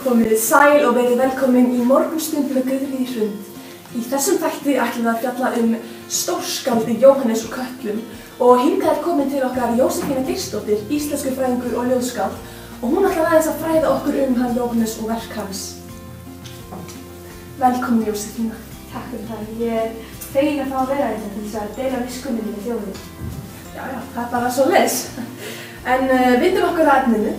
Komið sæl og verið velkomin í morgunstund með Guðríði Hrund. Í þessum þætti ætlum við að fjalla stórskáldið Jóhannes úr Kötlum og hingað er komin til okkar Jósefína Geirsdóttir, íslenskufræðingur og ljóðskáld og hún ætlar aðeins að fræða okkur hann Jóhannes og verk hans. Velkomin Jósefína. Takk fyrir það. Ég er fegin að fá að vera hérna til þess að deila viskunni með þjóðinni. Já, það er bara svoleiðis. En vindum okkur að efninu.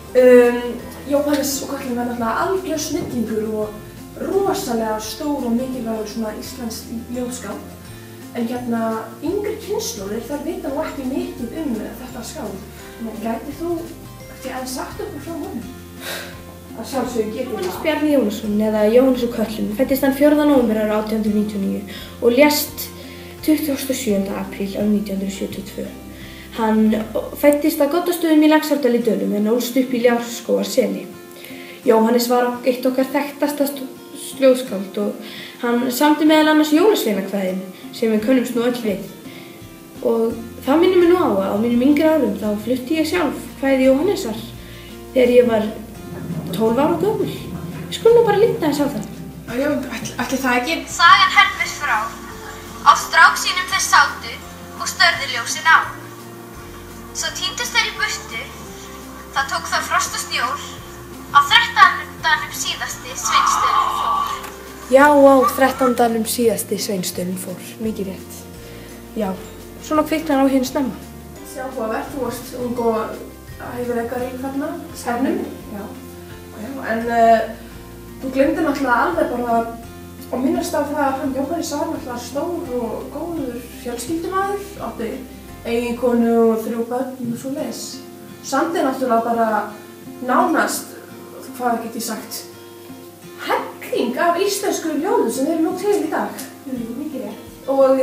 Jóhannes úr Kötlum var náttúrulega algjör snillingur og rosalega stór og mikilvægur íslenskt ljóðskáld. En yngri kynslóðir þær vita nú ekki mikið þetta skáld. Gætir þú aðeins sagt okkur frá honum? Að sjálfsögðu getur það. Jóhannes Bjarni Jónasson eða Jóhannes úr Kötlum fæddist hann 4. nóvember árið 1899 og lést 27. apríl árið 1972. Hann fæddist að Gottastöðum í Laxárdal í Dölum en ólst upp í Ljárskógarseli. Jóhannes var eitt okkar þekktasta ljóðskáld og hann samdi meðal annars jólasveinakvæðin sem við könnumst nú öll við. Og það minnir mig nú á mínum yngri árum þá flutti ég sjálf kvæði Jóhannesar þegar ég var 12 ára gömul. Við skulum nú bara líta þess á það. Já, ætli það ekki? Sagan hermir frá. Á strák sínum þeir sátu og störðu ljósin á. Svo tíndust þeir í burtu. Það tók þá frost og snjór. Á 13. síðasti sveinstöðin fór. Já, á 13. síðasti sveinstöðin fór. Mikið rétt. Já, svona kviknar á hinn snemma. Áhugavert, þú varst ung og hæfileikari þarna, skærnum. Já. En þú gleymdir náttúrulega alveg bara að minnast á það að hann Jóhannes var náttúrulega stór og góður fjölskyldumaður, átti eiginkonu og 3 börn og svoleiðis. Samdi náttúrulega bara nánast, hvað get ég sagt, helling af íslensku ljóðum sem eru nú til í dag. Mikið rétt. Og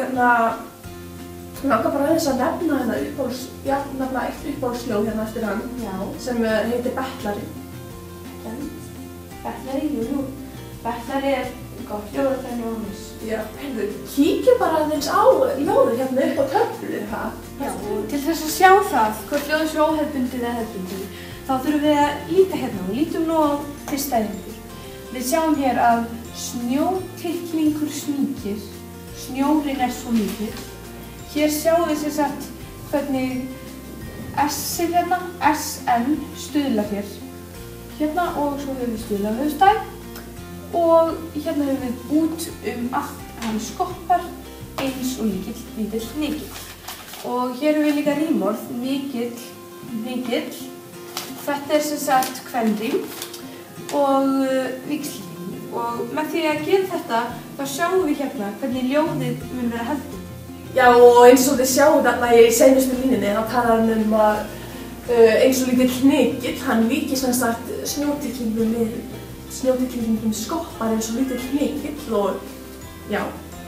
langar bara aðeins að nefna eitt uppáhaldsljóð eftir hann sem heitir Bettlari. Bettlari, jú. Bettlari er gott ljóð eftir Jóhannes. Já, kíkjum bara aðeins á ljóðið upp á töflu, Já, og til þess að sjá það hvort ljóð sé óhefðbundið eða hefðbundið, þá þurfum við að líta hérna og lítum nú á fyrsta eindir. Við sjáum hér að snjótittlingur sníkir, snjórinn er svo mikill. Hér sjáum við sem sagt hvernig S-ið hérna, SN, stuðlar hér. Hérna og svo höfum við stuðla höfðstæð og hérna höfum við út allt hann skoppar eins og lítill hnykill. Og hér höfum við líka rímorð, mikill. Þetta er sem sagt kvenrím og víxlrím. Og með því að gera þetta þá sjáum við hérna hvernig ljóðið mun vera hefðbundið. Já, og eins og þið sjáum þarna í seinustu línunni, þá talar hann að eins og lítill hnykill, hann líkir sem sagt snjótittlingum skoppar eins og lítill hnykill og já,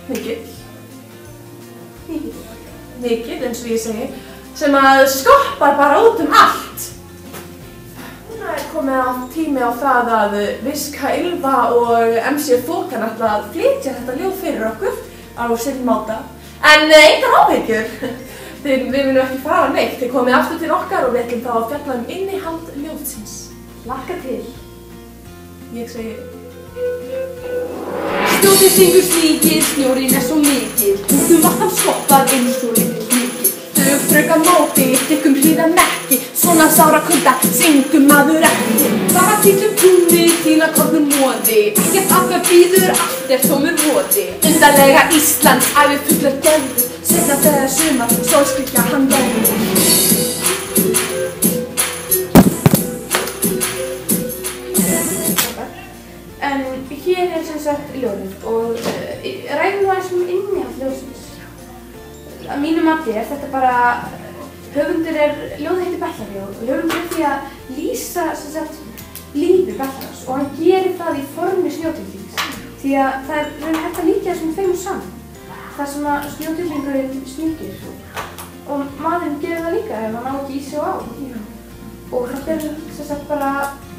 hnykill eins og ég segi, sem að skoppar bara út allt. Núna er komið tími á það að Viska Ylva og MC Þokan ætla að flytja þetta ljóð fyrir okkur á sinn máta. En engar áhyggjur, við munum ekki fara neitt, þið komið aftur til okkar og við ætlum þá að fjalla innihald ljóðsins. Hlakka til. Ég segi... Snjótittlingur sníkir, snjórinn er svo mikill, út allt skoppar eins og lítill hnykill. Þau fröka móti, þykkum hlýðan ekki, svona sára kulda, syngum maður ekki. Það var títlum túnni, þína kornum móði, ekkert okkar býður, allt er tómur voði. Undarlega Ísland, ævi fullar gæðu, seinna þegar sumar, sólskryggja hann verður. En hér er sem sagt ljóðið og ræðum það sem innihald ljóðsins. Að mínu mati er þetta bara, höfundur ljóðið heitir Bettlari og höfundur er því að lýsa sem sagt lífi Betlarans og hann gerir það í formi snjótittlings því að það er hægt að líka þessum tveimur saman. Það sem að snjótittlingurinn sníkir og maðurinn gerir það líka ef hann á ekki í sig og á. Og þetta er sem sagt bara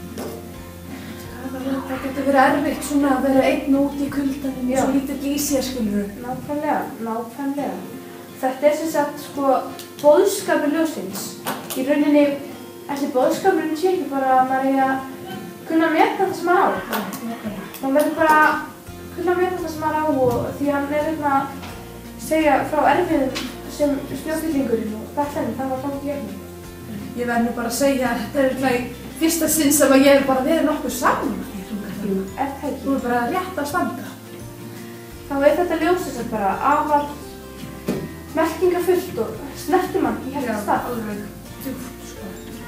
Það getur verið erfitt svona að vera einn úti í kuldanum og svo lítill í sér, skilurðu. Nákvæmlega. Þetta er sem sagt boðskapur ljóðsins. Í rauninni, ætli boðskapurinn sé ekki bara að maður eigi að kunna að meta það sem maður á. Man verður bara að kunna að meta það sem maður á og því hann hérna að segja frá erfiðum sem snjóstillingurinn og þetta það var þannig gegnum. Ég verð nú bara að segja að þetta örugglega í fyrsta sinn sem að ég hef bara verið nokkuð saman með þér, Þórunn. Það ekki? Þú er bara rétt að standa. Þá þetta ljósið sem bara afar merkingafullt og snertir mann í hérna stað. Alveg djúpt, sko.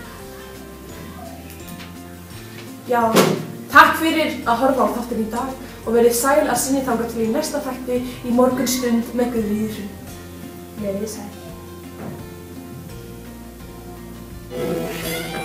Já, takk fyrir að horfa á þáttinn í dag og verið sæl að sinni þangað til í næsta þætti í morgunstund með Guðríði Hrund. Verið sæl.